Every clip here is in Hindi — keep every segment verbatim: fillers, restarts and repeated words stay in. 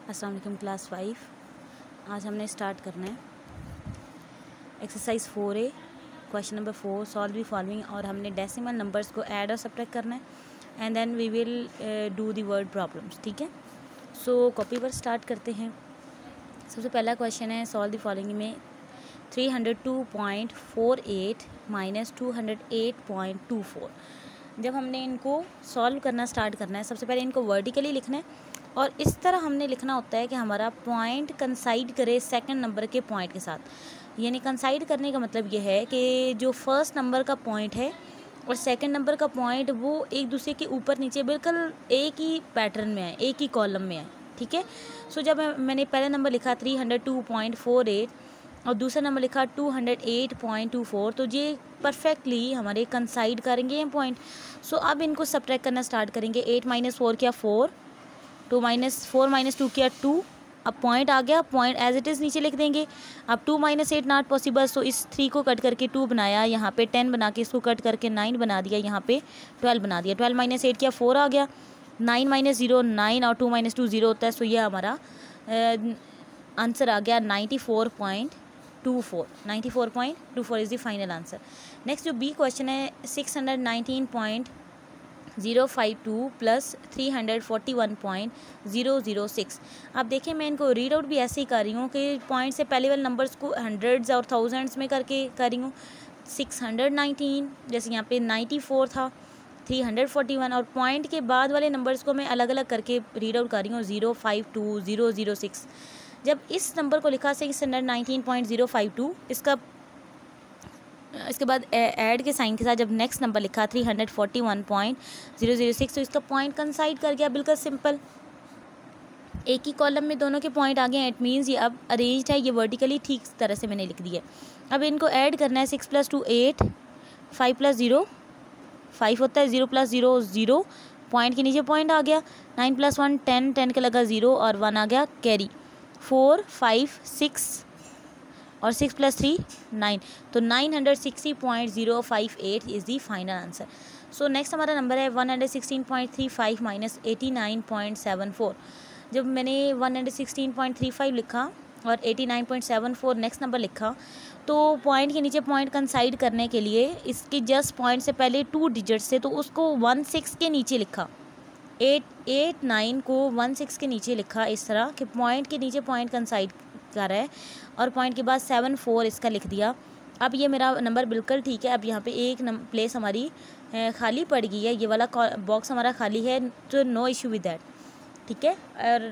अस्सलाम वालेकुम क्लास फाइव। आज हमने स्टार्ट करना है exercise four A question number four, solve the following. और हमने डेसिमल नंबर्स को ऐड और सब्ट्रैक्ट करना है and then we will do the word problems. ठीक है, सो कॉपी पर स्टार्ट करते हैं। सबसे पहला क्वेश्चन है सॉल्व दी फॉलोइंग में three hundred two point four eight minus two hundred eight point two four. जब हमने इनको सॉल्व करना स्टार्ट करना है, सबसे पहले इनको वर्टिकली लिखना है और इस तरह हमने लिखना होता है कि हमारा पॉइंट कंसाइड करे सेकंड नंबर के पॉइंट के साथ। यानी कंसाइड करने का मतलब ये है कि जो फर्स्ट नंबर का पॉइंट है और सेकंड नंबर का पॉइंट वो एक दूसरे के ऊपर नीचे बिल्कुल एक ही पैटर्न में है, एक ही कॉलम में है। ठीक है, सो जब मैंने पहला नंबर लिखा three hundred two point four eight और दूसरा नंबर लिखा two hundred eight point two four, तो ये परफेक्टली हमारे कंसाइड करेंगे ये पॉइंट। सो अब इनको सब्ट्रैक्ट करना स्टार्ट करेंगे। एट माइनस फोर किया four, two minus four minus two किया टू। अब पॉइंट आ गया, पॉइंट एज इट इज़ नीचे लिख देंगे। अब two minus eight not possible, so इस थ्री को कट करके टू बनाया, यहाँ पे टेन बना के इसको कट करके नाइन बना दिया, यहाँ पे ट्वेल्व बना दिया। ट्वेल्व माइनस एट किया फोर आ गया, नाइन माइनस जीरो नाइन और टू माइनस टू जीरो होता है। सो ये हमारा आंसर आ गया ninety four point two four. Ninety four point two four is the final answer. Next जो बी क्वेश्चन है six hundred nineteen point zero five two plus three hundred forty one point zero zero six. अब देखिए मैं इनको रीड आउट भी ऐसे ही कर रही हूँ कि पॉइंट से पहले वाले नंबर्स को हंड्रेड्स और थाउजेंड्स में करके कर रही हूँ। सिक्स हंड्रेड नाइनटीन जैसे यहाँ पे नाइन्टी फोर था, थ्री हंड्रेड फोर्टी वन, और पॉइंट के बाद वाले नंबर्स को मैं अलग अलग करके रीड आउट कर रही हूँ। Zero five two zero zero six. जब इस नंबर को लिखा six hundred nineteen point zero five two, इसका इसके बाद ऐड के साइन के साथ जब नेक्स्ट नंबर लिखा three hundred forty one point zero zero six, तो इसका पॉइंट कंसाइड कर गया। बिल्कुल सिंपल, एक ही कॉलम में दोनों के पॉइंट आ गए। इट मीन्स ये अब अरेंज्ड है, ये वर्टिकली ठीक तरह से मैंने लिख दिया। अब इनको ऐड करना है। Six plus two eight, five plus zero five होता है, zero plus zero zero, point के नीचे पॉइंट आ गया। Nine plus one ten, ten का लगा ज़ीरो और वन आ गया कैरी। फोर फाइव सिक्स और सिक्स प्लस थ्री नाइन, तो nine hundred sixty point zero five eight is the final answer. So next हमारा नंबर है one hundred sixteen point three five minus eighty nine point seven four. जब मैंने one hundred sixteen point three five लिखा और eighty nine point seven four next number लिखा, तो पॉइंट के नीचे पॉइंट कंसाइड करने के लिए इसके जस्ट पॉइंट से पहले टू डिजिट्स से, तो उसको वन सिक्स के नीचे लिखा। एट एट नाइन को वन सिक्स के नीचे लिखा इस तरह कि पॉइंट के नीचे पॉइंट कंसाइड कर रहा है और पॉइंट के बाद सेवन फोर इसका लिख दिया। अब ये मेरा नंबर बिल्कुल ठीक है। अब यहाँ पे एक प्लेस हमारी खाली पड़ गई है, ये वाला बॉक्स हमारा खाली है, तो नो इशू विद दैट। ठीक है, और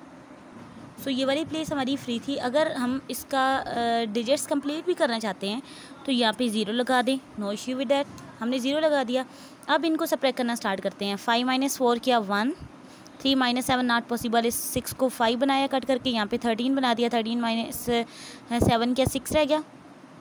सो ये वाली प्लेस हमारी फ्री थी। अगर हम इसका डिजिट्स कंप्लीट भी करना चाहते हैं तो यहाँ पे ज़ीरो लगा दें, नो इशू विद दैट। हमने ज़ीरो लगा दिया। अब इनको सब्ट्रैक्ट करना स्टार्ट करते हैं। फाइव माइनस फोर किया one, three minus seven not possible, इस सिक्स को फाइव बनाया कट करके, यहाँ पे थर्टीन बना दिया। थर्टीन माइनस सेवन किया सिक्स रह गया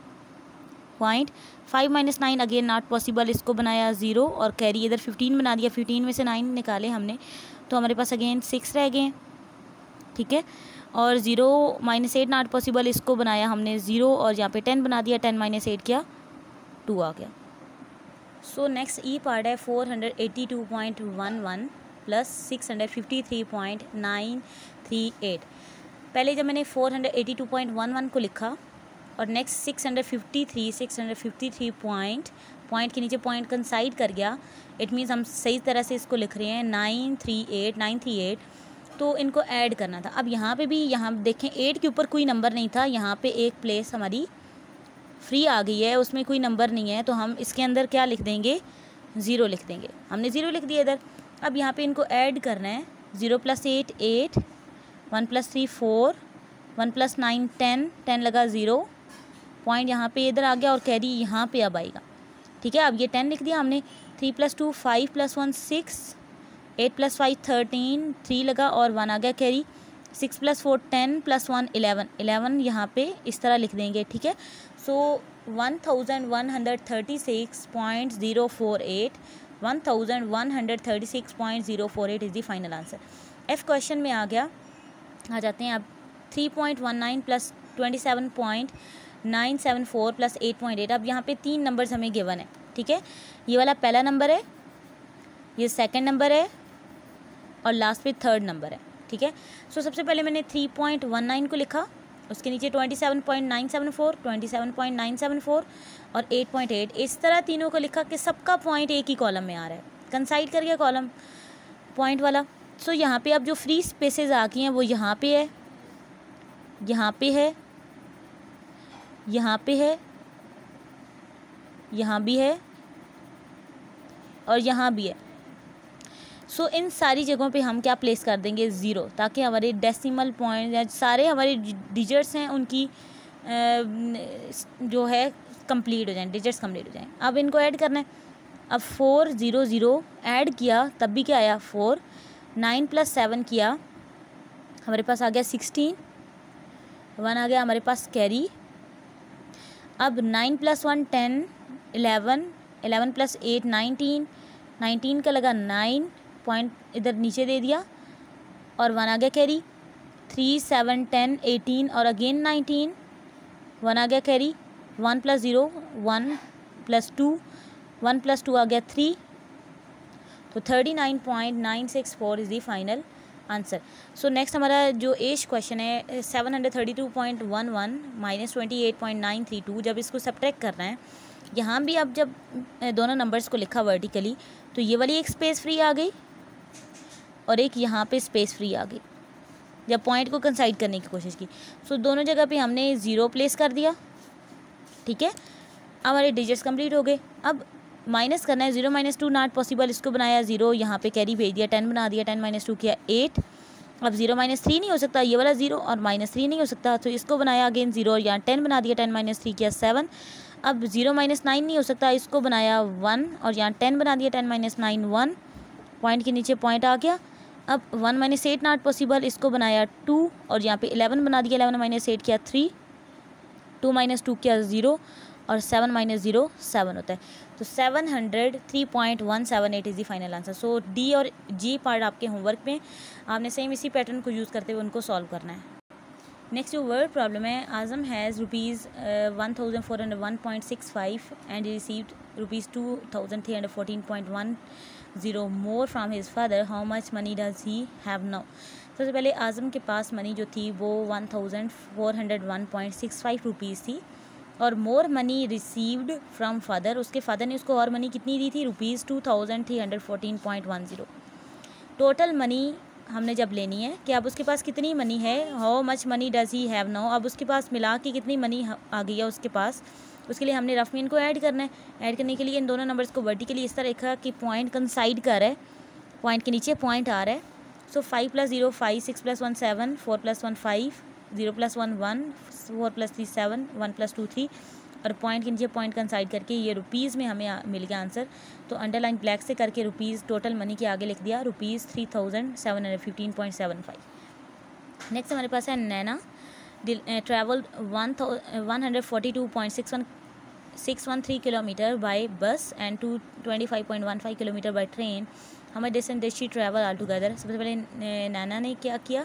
point. Five minus nine again not possible, इसको बनाया ज़ीरो और कैरी इधर फिफ्टीन बना दिया। फिफ्टीन में से नाइन निकाले हमने तो हमारे पास अगेन सिक्स रह गए। ठीक है, और zero minus eight not possible, इसको बनाया हमने ज़ीरो और यहाँ पे टेन बना दिया। टेन माइनस एट किया टू आ गया। सो नेक्स्ट ई पार्ट है four hundred eighty two point one one plus six hundred fifty three point nine three eight. पहले जब मैंने four hundred eighty two point one one को लिखा और next six hundred fifty three six hundred fifty three point point के नीचे पॉइंट कंसाइड कर गया। इट मीन्स हम सही तरह से इसको लिख रहे हैं nine three eight nine three eight. तो इनको ऐड करना था। अब यहाँ पे भी यहाँ देखें एट के ऊपर कोई नंबर नहीं था, यहाँ पे एक प्लेस हमारी फ्री आ गई है, उसमें कोई नंबर नहीं है, तो हम इसके अंदर क्या लिख देंगे, ज़ीरो लिख देंगे। हमने ज़ीरो लिख दिया इधर। अब यहाँ पे इनको ऐड करना है। Zero plus eight eight, one plus three four, one plus nine ten, ten लगा ज़ीरो, पॉइंट यहाँ पे इधर आ गया और कैरी यहाँ पे अब आएगा। ठीक है, अब ये टेन लिख दिया हमने। Three plus two five plus one six, eight plus five thirteen, three लगा और वन आ गया carry. Six plus four ten plus one eleven, eleven यहाँ पे इस तरह लिख देंगे। ठीक है, so one thousand one hundred thirty six point zero four eight, one thousand one hundred thirty six point zero four eight is the final answer. F question में आ गया, आ जाते हैं अब। Three point one nine plus twenty seven point nine seven four plus eight point eight. अब यहाँ पे तीन नंबर्स हमें गिवन है। ठीक है, ये वाला पहला नंबर है, ये सेकंड नंबर है और लास्ट पे थर्ड नंबर है। ठीक है। सो सबसे पहले मैंने थ्री पॉइंट वन नाइन को लिखा, उसके नीचे twenty seven point nine seven four, twenty seven point nine seven four और एट पॉइंट एट, इस तरह तीनों को लिखा कि सबका पॉइंट एक ही कॉलम में आ रहा है, कंसाइड कर गया कॉलम पॉइंट वाला। सो so, यहाँ पे अब जो फ्री स्पेसेस आ गई हैं वो यहाँ पे है, यहाँ पे है, यहाँ पे है, यहाँ भी है और यहाँ भी है। सो so, इन सारी जगहों पे हम क्या प्लेस कर देंगे, ज़ीरो, ताकि हमारे डेसिमल पॉइंट या सारे हमारे डिजिट्स हैं उनकी जो है कंप्लीट हो जाएं, डिजिट्स कंप्लीट हो जाएं। अब इनको ऐड करना है। अब फोर ज़ीरो ज़ीरो ऐड किया तब भी क्या आया, फोर। नाइन प्लस सेवन किया हमारे पास आ गया सिक्सटीन, वन आ गया हमारे पास कैरी। अब nine plus one ten, eleven, eleven plus eight nineteen, nineteen का लगा नाइन, पॉइंट इधर नीचे दे दिया और वन आ गया carry. Three seven ten eighteen और अगेन नाइनटीन, वन आ गया carry. One plus zero one plus two, one plus two आ गया थ्री, तो thirty nine point nine six four is the final answer. So next हमारा जो एज क्वेश्चन है seven hundred thirty two point one one minus twenty eight point nine three two, जब इसको सब्ट्रैक्ट करना है, यहाँ भी अब जब दोनों नंबर्स को लिखा वर्टिकली तो ये वाली एक स्पेस फ्री आ गई और एक यहाँ पे स्पेस फ्री आ गई जब पॉइंट को कंसाइड करने की कोशिश की। सो so, दोनों जगह पे हमने ज़ीरो प्लेस कर दिया, ठीक है। अब हमारे डिजिट्स कंप्लीट हो गए। अब माइनस करना है, zero minus two not possible, इसको बनाया ज़ीरो, यहाँ पे कैरी भेज दिया, टेन बना दिया, टेन माइनस टू किया एट। अब ज़ीरो माइनस थ्री नहीं हो सकता, ये वाला ज़ीरो और माइनस थ्री नहीं हो सकता, तो इसको बनाया अगेन ज़ीरो और यहाँ टेन बना दिया, टेन माइनस थ्री किया सेवन। अब ज़ीरो माइनस नाइन नहीं हो सकता, इसको बनाया वन और यहाँ टेन बना दिया, ten minus nine one, point के नीचे पॉइंट आ गया। अब one minus eight not possible, इसको बनाया टू और यहाँ पे इलेवन बना दिया, इलेवन माइनस एट किया थ्री, टू माइनस टू किया ज़ीरो और सेवन माइनस ज़ीरो सेवन होता है। तो seven hundred three point one seven eight is the final answer. So D और जी पार्ट आपके होमवर्क में आपने सेम इसी पैटर्न को यूज़ करते हुए उनको सॉल्व करना है। नेक्स्ट जो वर्ड प्रॉब्लम है, Azam has rupees one thousand four hundred one point six five and received rupees two thousand three hundred fourteen point one zero more from his father, how much money does he have now. सबसे पहले आज़म के पास मनी जो थी वो one thousand four hundred one point six five rupees थी और more money received from father, उसके फादर ने उसको और मनी कितनी दी थी, rupees two thousand three hundred fourteen point one zero. Total money हमने जब लेनी है कि अब उसके पास कितनी मनी है, how much money does he have now, अब उसके पास मिला के कितनी मनी आ गई है उसके पास, उसके लिए हमने रफ में इनको ऐड करना है। ऐड करने के लिए इन दोनों नंबर्स को वर्टिकली इस तरह रखा कि पॉइंट कंसाइड कर रहा है, पॉइंट के नीचे पॉइंट आ रहा है। So five plus zero five, six plus one seven, four plus one five, zero plus one one, four plus three seven, one plus two three और पॉइंट के नीचे पॉइंट कंसाइड करके ये रुपीज़ में हमें मिल गया आंसर। तो अंडरलाइन ब्लैक से करके रुपीज़ टोटल मनी के आगे लिख दिया rupees three thousand seven hundred fifteen point seven five. Next हमारे पास है Naina travelled one one hundred forty two point six one six one three kilometre by bus and two twenty five point one five kilometre by train, हमारे distance did she travel all together. सबसे पहले नैना ने क्या किया,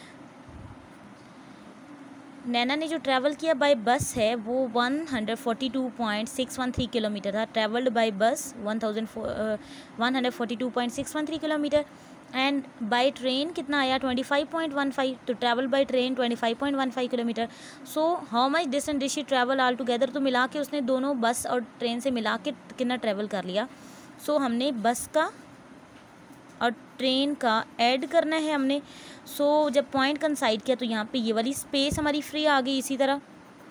नैना ने जो ट्रैवल किया बाय बस है वो one hundred forty two point six one three kilometer था। Travelled by bus one thousand one hundred forty two point six one three kilometer and by train कितना आया twenty five point one five, तो travel by train twenty five point one five kilometer. So how much distance did she travel all together, तो मिला के उसने दोनों बस और ट्रेन से मिला के कितना ट्रैवल कर लिया। सो so, हमने बस का और ट्रेन का ऐड करना है हमने। सो so, जब पॉइंट कंसाइड किया तो यहाँ पे ये वाली स्पेस हमारी फ्री आ गई इसी तरह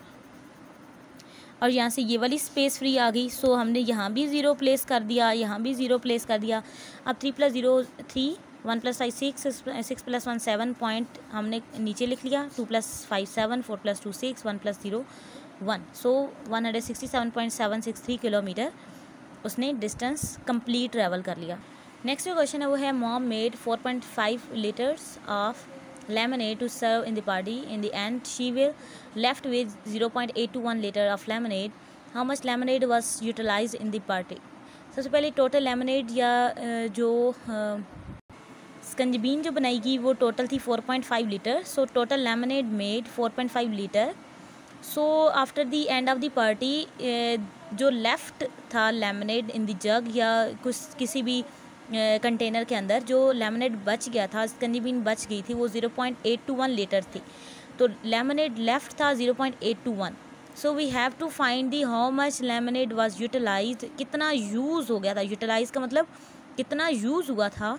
और यहाँ से ये वाली स्पेस फ्री आ गई। सो so, हमने यहाँ भी ज़ीरो प्लेस कर दिया, यहाँ भी ज़ीरो प्लेस कर दिया। अब three plus zero three, one plus five six, six plus one seven, point हमने नीचे लिख लिया, two plus five seven, four plus two six, one plus zero one. So one hundred sixty seven point seven six three kilometer उसने डिस्टेंस कंप्लीट ट्रैवल कर लिया। नेक्स्ट जो क्वेश्चन है वो है, mom made four point five liters of lemonade to serve in the party. In the end, she will left with zero point eight two one liter of lemonade. How much lemonade was utilized in the party? सबसे पहले टोटल लेमनेड या जो स्कंजबीन जो बनाएगी वो टोटल थी four point five liter. So total lemonade made four point five liter. So after the end of the party जो लेफ्ट था लेमनेड इन द जग या कुछ किसी भी कंटेनर के अंदर जो लेमनेड बच गया था, स्कंजी बीन बच गई थी, वो zero point eight two one liter थी, तो लेमनेड लेफ्ट था zero point eight two one. So we have to find the how much lemonade was utilized, कितना यूज़ हो गया था। यूटिलाइज का मतलब कितना यूज़ हुआ था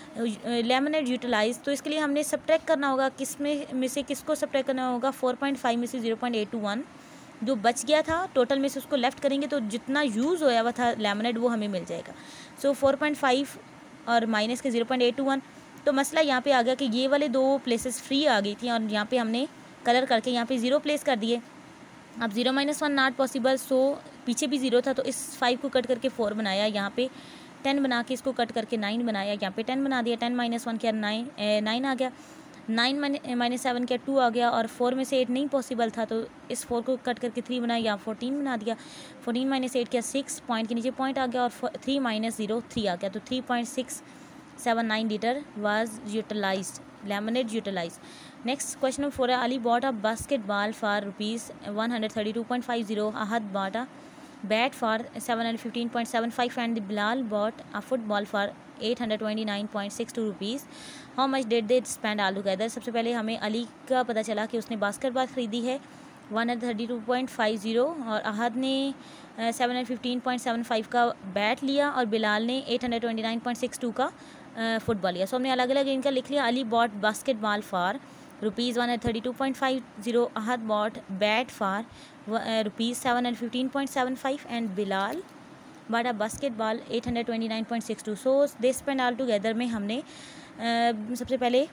लेमनेड यूटिलाइज। तो इसके लिए हमने सब्ट्रैक्ट करना होगा, किस में में से किसको सब्ट्रैक्ट करना होगा, फोर पॉइंट फाइव में से zero point eight two one जो बच गया था टोटल में से उसको लेफ़्ट करेंगे, तो जितना यूज़ होया हुआ था लेमनेड वो हमें मिल जाएगा। सो फोर पॉइंट फाइव और माइनस के zero point eight two one. तो मसला यहाँ पे आ गया कि ये वाले दो प्लेसेस फ्री आ गई थी और यहाँ पे हमने कलर करके यहाँ पे ज़ीरो प्लेस कर दिए। अब zero minus one not possible, so पीछे भी ज़ीरो था तो इस फाइव को कट करके फोर बनाया, यहाँ पे टेन बना के इसको कट करके नाइन बनाया, यहाँ पे टेन बना दिया। टेन माइनस वन क्या नाइन नाइन आ गया, नाइन माइनस सेवन क्या टू आ गया, और फोर में से एट नहीं पॉसिबल था तो इस फोर को कट करके थ्री बनाया, यहाँ फोर्टीन बना दिया। फोर्टीन माइनस एट क्या सिक्स, पॉइंट के नीचे पॉइंट आ गया, और थ्री माइनस ज़ीरो थ्री आ गया, तो three point six seven nine liter was utilized, lemonade utilized. Next question number four है, Ali bought a basketball for rupees one hundred thirty two point five zero, Ahad bought a bat for seven hundred fifteen point seven five and Bilal bought a football for eight hundred twenty nine point six two rupees, how much did they spend all together. सबसे पहले हमें अली का पता चला कि उसने बास्केटबॉल ख़रीदी है one hundred thirty two point five zero, और अहद ने seven hundred fifteen point seven five का बैट लिया, और बिलाल ने eight hundred twenty nine point six two का फुटबॉल लिया। सो हमने अलग अलग इनका लिख लिया। Ali bought basketball for rupees one hundred thirty two point five zero, Ahad bought bat for rupees seven hundred fifteen point seven five and Bilal bought a basketball eight hundred twenty nine point six two. So they spend all together में हमने uh, सबसे पहले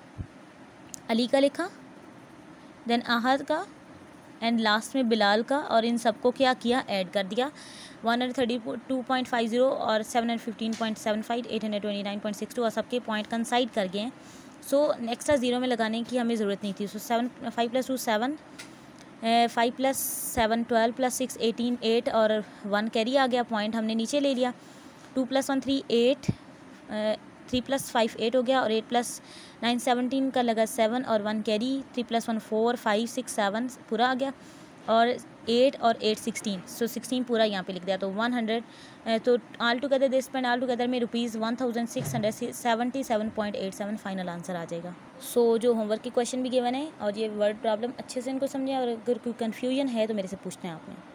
अली का लिखा, देन अहद का, एंड लास्ट में बिलाल का, और इन सबको क्या किया, ऐड कर दिया। One hundred thirty two point five zero और seven hundred fifteen point seven five, eight hundred twenty nine point six two, और सबके पॉइंट कंसाइड कर गए हैं। सो एक्स्ट्रा ज़ीरो में लगाने की हमें ज़रूरत नहीं थी। So seven five plus two seven, five plus seven twelve, plus six eighteen, eight और वन कैरी आ गया, पॉइंट हमने नीचे ले लिया। Two plus one three, eight, three plus five eight हो गया, और एट प्लस नाइन सेवनटीन का लगा सेवन और one carry, three plus one four, five six seven पूरा आ गया, और एट और एट सिक्सटीन, सो सिक्सटीन पूरा यहाँ पे लिख दिया। तो वन हंड्रेड, तो all together they spend all together में rupees one thousand six hundred seventy seven point eight seven final answer आ जाएगा। सो so, जो होमवर्क के क्वेश्चन भी गिवन है और ये वर्ड प्रॉब्लम अच्छे से इनको समझें, और अगर कोई कन्फ्यूजन है तो मेरे से पूछते हैं आपने।